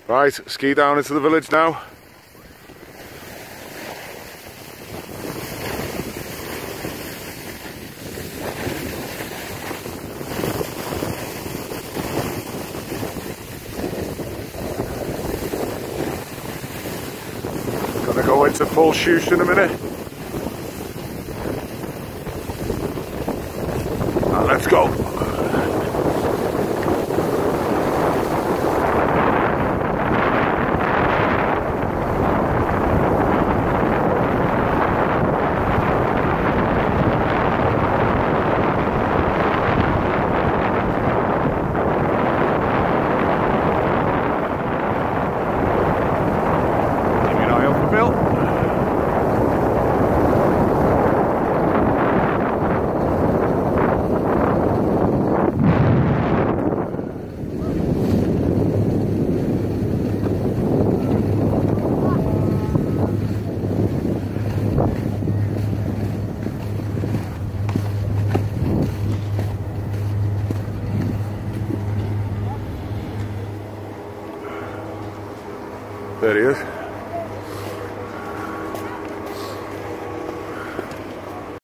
Right, ski down into the village now. Gonna go into full shoosh in a minute. Now let's go. There he is.